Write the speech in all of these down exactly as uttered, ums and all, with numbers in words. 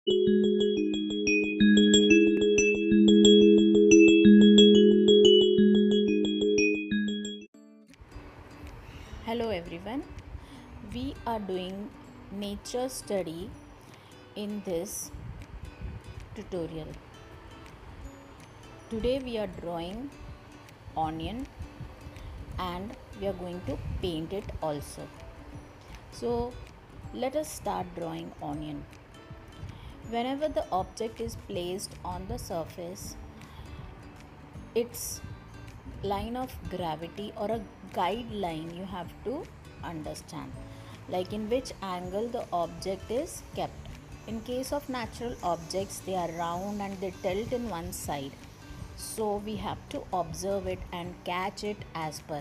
Hello everyone, we are doing nature study in this tutorial. Today we are drawing onion and we are going to paint it also. So let us start drawing onion. Whenever the object is placed on the surface, its line of gravity or a guideline you have to understand, like in which angle the object is kept. In case of natural objects, they are round and they tilt in one side, so we have to observe it and catch it as per.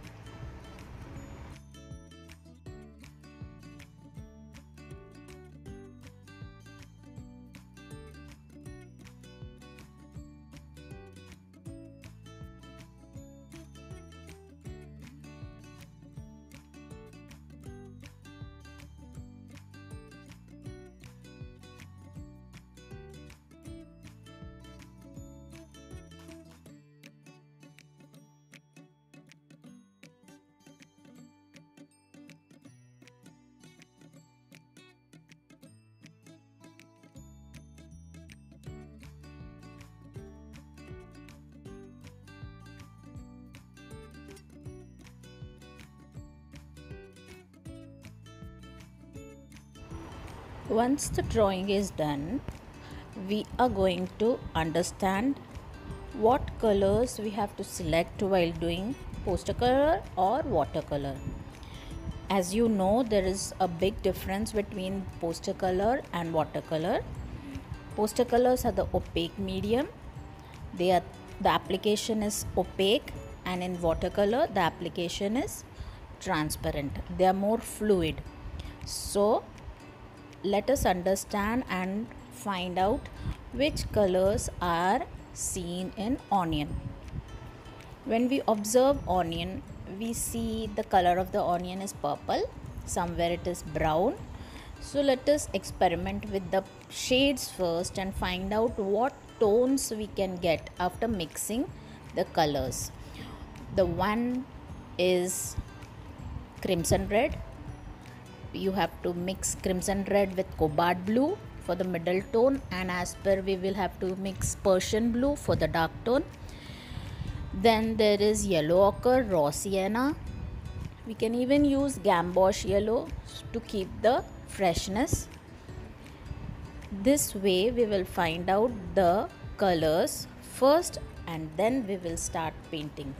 Once the drawing is done, we are going to understand what colors we have to select while doing poster color or watercolor. As you know, there is a big difference between poster color and watercolor. Poster colors are the opaque medium. They are the application is opaque, and in watercolor the application is transparent. They are more fluid. So let us understand and find out which colors are seen in onion. When we observe onion, we see the color of the onion is purple, somewhere it is brown. So let us experiment with the shades first and find out what tones we can get after mixing the colors. The one is crimson red. You have to mix crimson red with cobalt blue for the middle tone, and as per we will have to mix Persian blue for the dark tone. Then there is yellow ochre, raw sienna. We can even use gamboge yellow to keep the freshness. This way we will find out the colors first and then we will start painting.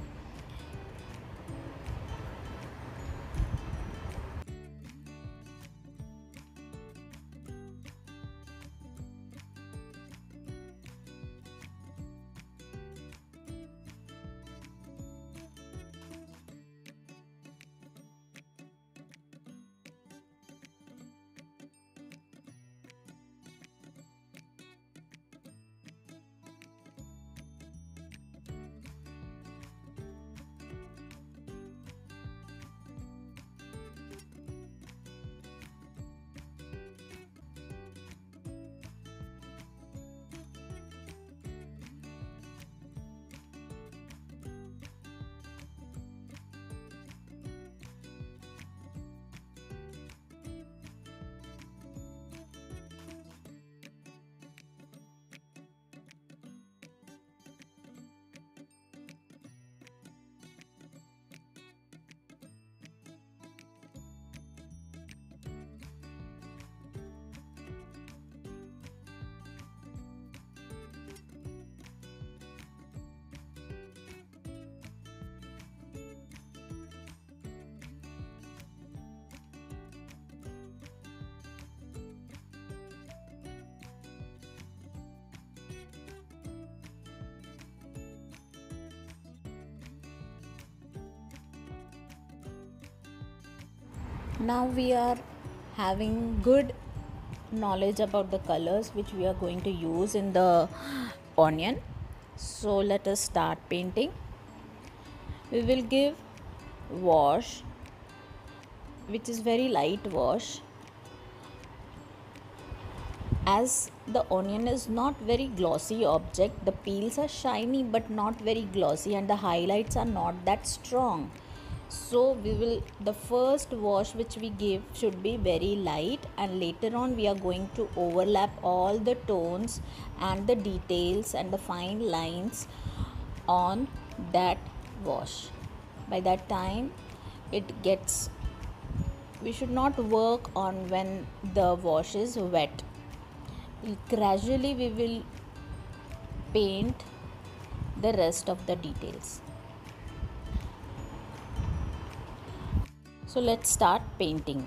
Now we are having good knowledge about the colors which we are going to use in the onion. So let us start painting. We will give wash, which is very light wash, As the onion is not very glossy object, the peels are shiny but not very glossy, and the highlights are not that strong. So we will, the first wash which we give should be very light, and later on we are going to overlap all the tones and the details and the fine lines on that wash. By that time it gets, we should not work on when the wash is wet. Gradually we will paint the rest of the details. So let's start painting.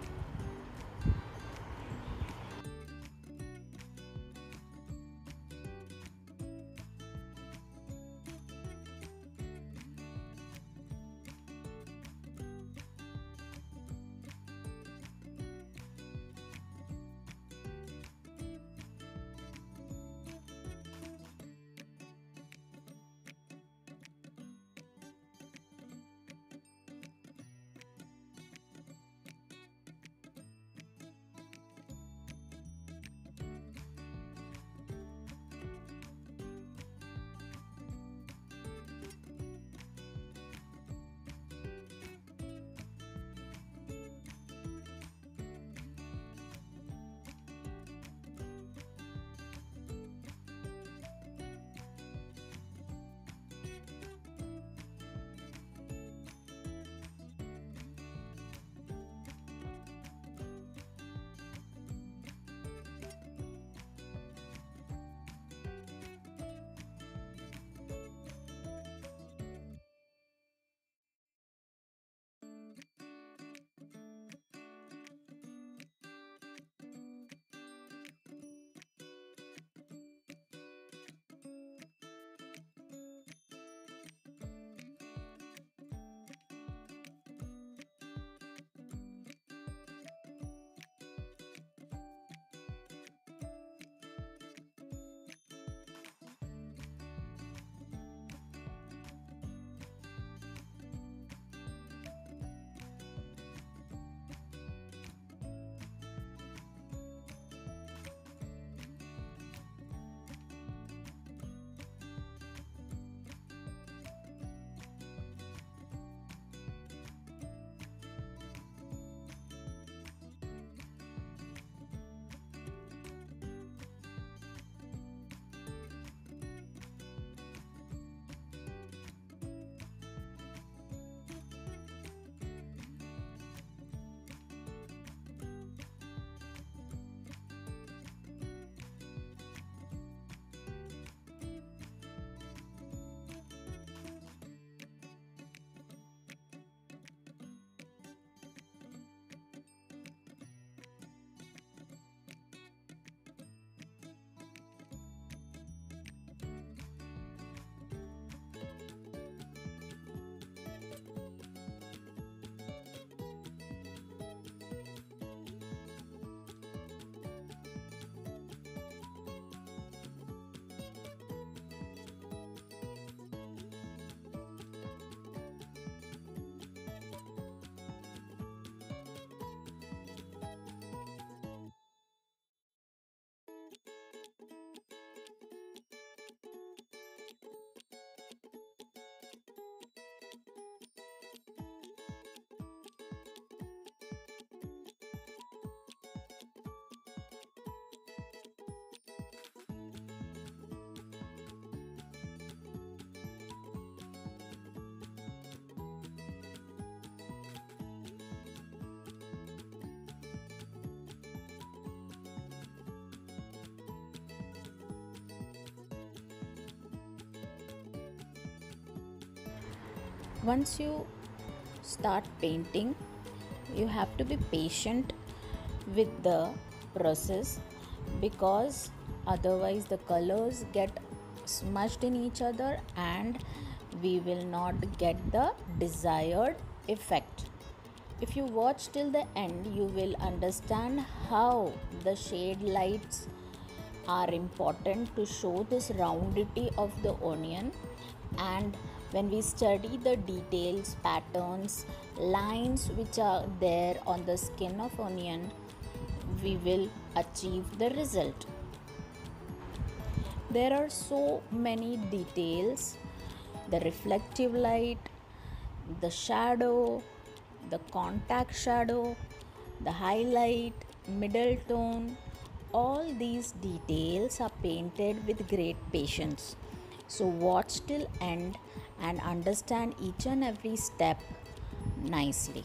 Once you start painting, you have to be patient with the process, because otherwise the colors get smudged in each other and we will not get the desired effect. If you watch till the end, you will understand how the shade lights are important to show this roundity of the onion. And when we study the details, patterns, lines which are there on the skin of onion, we will achieve the result. There are so many details: the reflective light, the shadow, the contact shadow, the highlight, middle tone. All these details are painted with great patience. So, watch till end and understand each and every step nicely.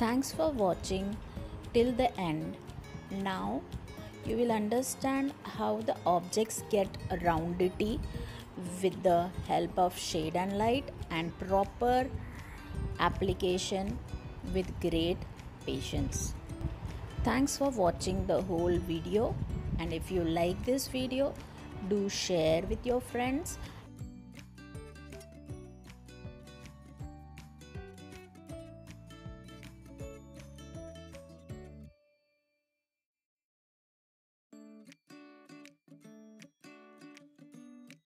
Thanks for watching till the end. Now you will understand how the objects get roundity with the help of shade and light and proper application with great patience. Thanks for watching the whole video, and if you like this video, do share with your friends